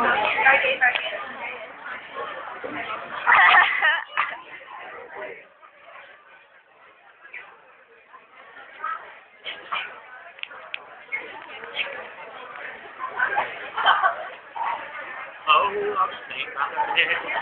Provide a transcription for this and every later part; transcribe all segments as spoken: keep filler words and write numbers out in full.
Oh, I'm staying out there.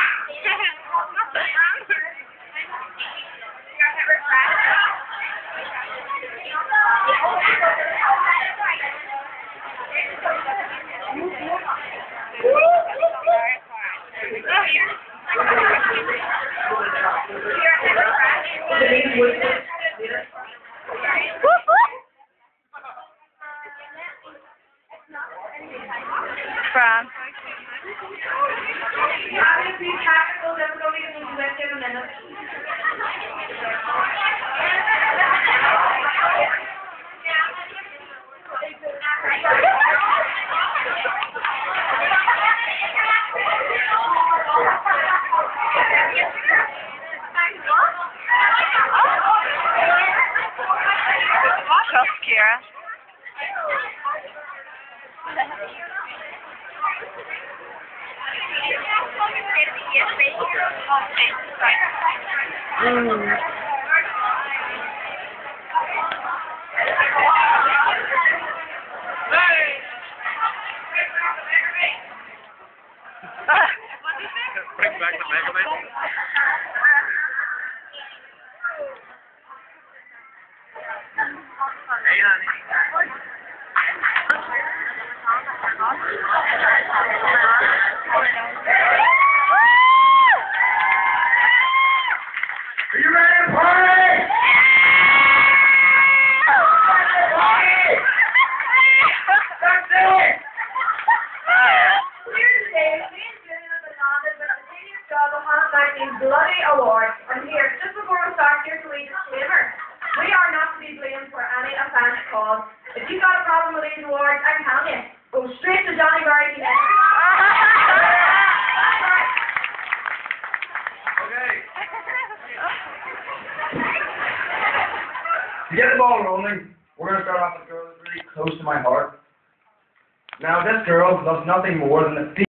From Trust Kira. Mm. Bring back the Mega Man. Hey, honey. Are you ready to party? That's it! Here today, me and Julian have been honored with the Senior Job of Hannah Magney's Bloody Award. And here, just before we start, here's a wee disclaimer. We are not to be blamed for any offence caused. If you've got a problem with these awards, I'm telling you, go straight to Johnny Barry next. Okay. To get the ball rolling, we're going to start off with a girl that's really close to my heart. Now, this girl loves nothing more than the